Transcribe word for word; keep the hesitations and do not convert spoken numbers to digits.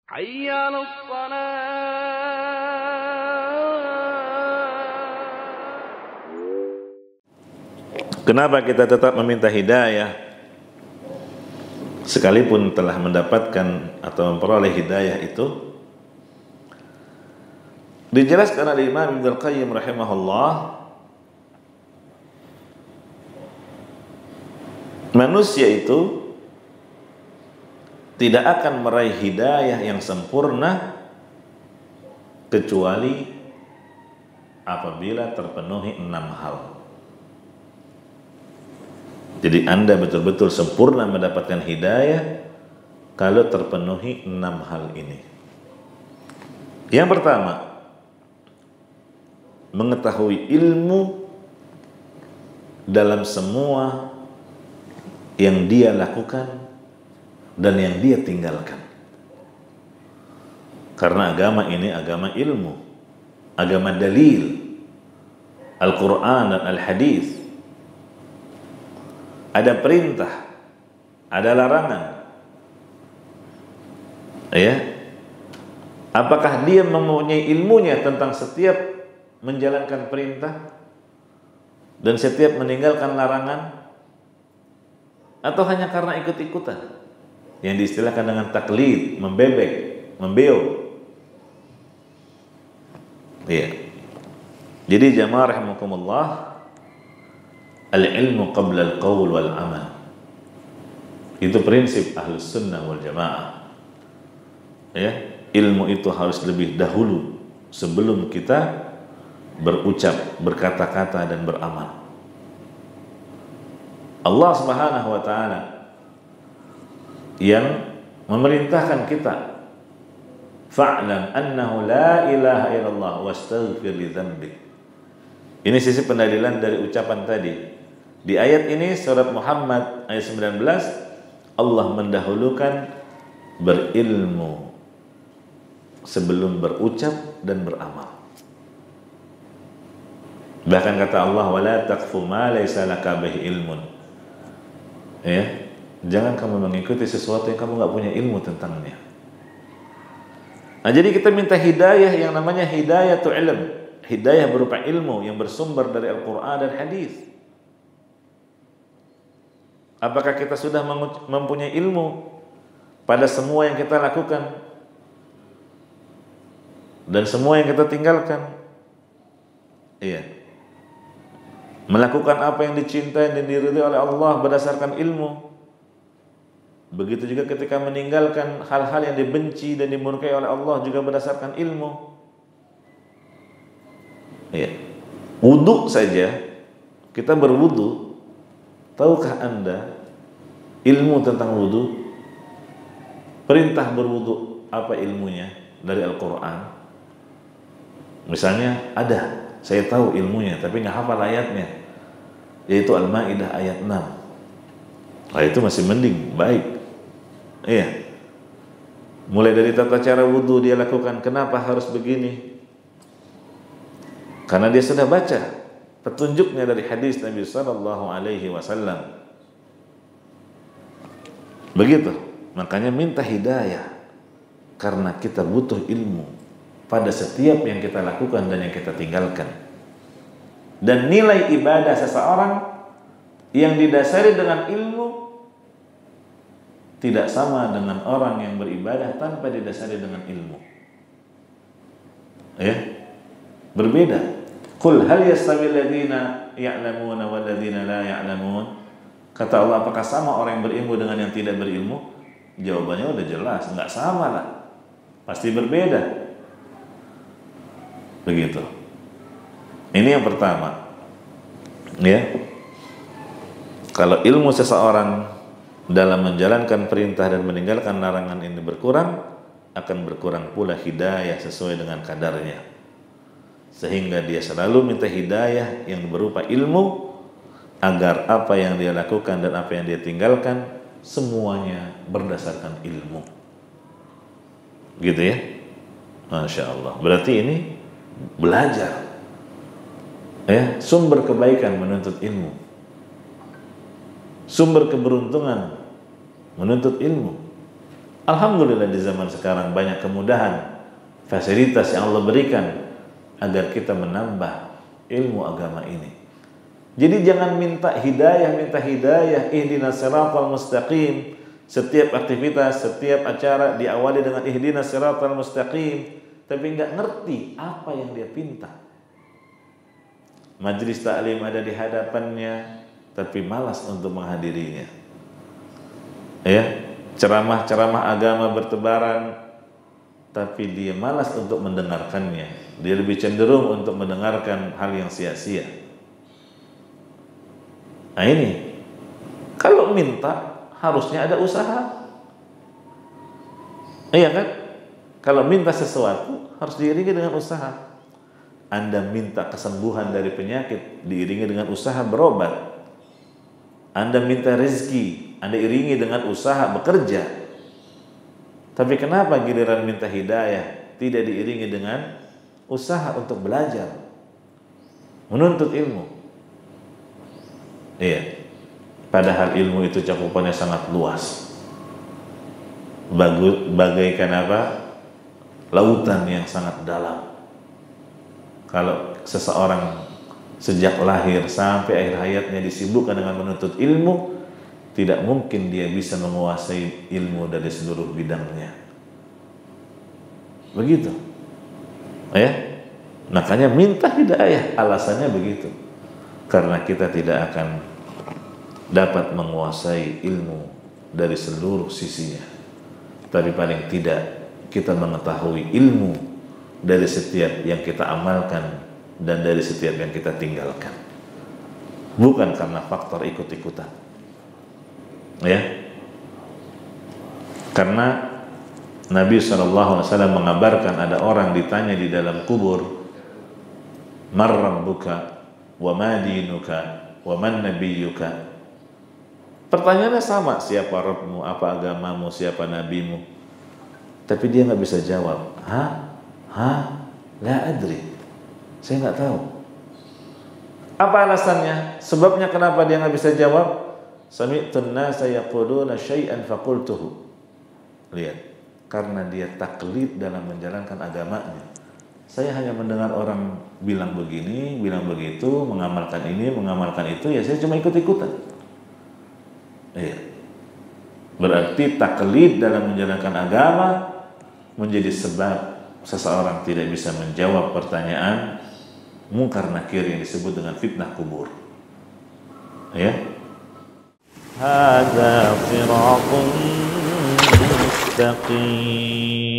حي على الصلاة. Kenapa kita tetap meminta hidayah sekalipun telah mendapatkan atau memperoleh hidayah itu? Dijelaskan oleh Imam Ibnu Al-Qayyim rahimahullah, manusia itu tidak akan meraih hidayah yang sempurna kecuali apabila terpenuhi enam hal. Jadi Anda betul-betul sempurna mendapatkan hidayah kalau terpenuhi enam hal ini. Yang pertama, mengetahui ilmu dalam semua yang dia lakukan dan yang dia tinggalkan. Karena agama ini agama ilmu, agama dalil, Al-Quran dan Al-Hadis. Ada perintah, ada larangan. Ya, apakah dia mempunyai ilmunya tentang setiap menjalankan perintah dan setiap meninggalkan larangan, atau hanya karena ikut-ikutan yang diistilahkan dengan taklid, membebek, membeo? Iya. Jadi jamaah rahimakumullah, al-ilmu qabla al-qawl wal amal. Itu prinsip Ahlus Sunnah wal Jamaah. Ya, ilmu itu harus lebih dahulu sebelum kita berucap, berkata-kata dan beramal. Allah Subhanahu wa taala yang memerintahkan kita, fa'lam annahu la ilaha illallah wastaghfir li dzambik. Ini sisi pendalilan dari ucapan tadi. Di ayat ini surat Muhammad ayat sembilan belas, Allah mendahulukan berilmu sebelum berucap dan beramal. Bahkan kata Allah, wala taqfu ma laysa laka bihi ilmun. Ya, jangan kamu mengikuti sesuatu yang kamu nggak punya ilmu tentangnya. Nah, jadi kita minta hidayah yang namanya hidayatul ilm, hidayah berupa ilmu yang bersumber dari Al-Quran dan Hadis. Apakah kita sudah mempunyai ilmu pada semua yang kita lakukan dan semua yang kita tinggalkan? Iya. Melakukan apa yang dicintai dan diridhai oleh Allah berdasarkan ilmu. Begitu juga ketika meninggalkan hal-hal yang dibenci dan dimurkai oleh Allah juga berdasarkan ilmu. Iya. Wudu saja, kita berwudu. Tahukah Anda ilmu tentang wudu? Perintah berwudu apa ilmunya dari Al-Quran? Misalnya ada, saya tahu ilmunya tapi nggak hafal ayatnya, yaitu Al-Maidah ayat enam. Nah, itu masih mending, baik. Iya. Mulai dari tata cara wudu dia lakukan, kenapa harus begini? Karena dia sudah baca petunjuknya dari hadis Nabi Sallallahu Alaihi Wasallam. Begitu. Makanya minta hidayah karena kita butuh ilmu pada setiap yang kita lakukan dan yang kita tinggalkan. Dan nilai ibadah seseorang yang didasari dengan ilmu tidak sama dengan orang yang beribadah tanpa didasari dengan ilmu. Ya, berbeda. Qul hal yastawi alladziina ya'lamuuna wal ladziina la ya'lamuun. Kata Allah, apakah sama orang yang berilmu dengan yang tidak berilmu? Jawabannya udah jelas, enggak sama lah. Pasti berbeda. Begitu. Ini yang pertama. Ya. Kalau ilmu seseorang dalam menjalankan perintah dan meninggalkan larangan ini berkurang, akan berkurang pula hidayah sesuai dengan kadarnya. Sehingga dia selalu minta hidayah yang berupa ilmu agar apa yang dia lakukan dan apa yang dia tinggalkan semuanya berdasarkan ilmu. Gitu ya. Masya Allah. Berarti ini belajar. Ya, sumber kebaikan menuntut ilmu. Sumber keberuntungan menuntut ilmu. Alhamdulillah di zaman sekarang banyak kemudahan, fasilitas yang Allah berikan agar kita menambah ilmu agama ini. Jadi jangan minta hidayah, minta hidayah, ihdinas siratal mustaqim. Setiap aktivitas, setiap acara diawali dengan ihdinas siratal mustaqim, tapi nggak ngerti apa yang dia pinta. Majelis taklim ada di hadapannya, tapi malas untuk menghadirinya. Ya, ceramah-ceramah agama bertebaran, tapi dia malas untuk mendengarkannya. Dia lebih cenderung untuk mendengarkan hal yang sia-sia. Nah ini, kalau minta harusnya ada usaha. Iya kan? Kalau minta sesuatu harus diiringi dengan usaha. Anda minta kesembuhan dari penyakit, diiringi dengan usaha berobat. Anda minta rezeki, Anda iringi dengan usaha bekerja. Tapi kenapa giliran minta hidayah tidak diiringi dengan usaha untuk belajar, menuntut ilmu? Iya. Padahal ilmu itu cakupannya sangat luas. Bagus, bagaikan apa? Lautan yang sangat dalam. Kalau seseorang sejak lahir sampai akhir hayatnya disibukkan dengan menuntut ilmu, tidak mungkin dia bisa menguasai ilmu dari seluruh bidangnya. Begitu. Ya? Makanya minta hidayah, alasannya begitu. Karena kita tidak akan dapat menguasai ilmu dari seluruh sisinya, tapi paling tidak kita mengetahui ilmu dari setiap yang kita amalkan dan dari setiap yang kita tinggalkan, bukan karena faktor ikut-ikutan. Ya, karena Nabi shallallahu alaihi wasallam mengabarkan ada orang ditanya di dalam kubur, "Man rabbuka wa ma dinuka wa man nabiyyuka?" Pertanyaannya sama, siapa Rabbmu, apa agamamu, siapa nabimu? Tapi dia nggak bisa jawab. Hah? Hah? La adri. Saya nggak tahu. Apa alasannya? Sebabnya kenapa dia nggak bisa jawab? Sami'tun nasa yaquluna syai'an faqultuhu. Lihat, karena dia taklid dalam menjalankan agamanya. Saya hanya mendengar orang bilang begini, bilang begitu, mengamalkan ini, mengamalkan itu, ya saya cuma ikut-ikutan. Iya. Berarti taklid dalam menjalankan agama menjadi sebab seseorang tidak bisa menjawab pertanyaan mungkar nakir yang disebut dengan fitnah kubur. Ya. Hadza sirathun mustaqim.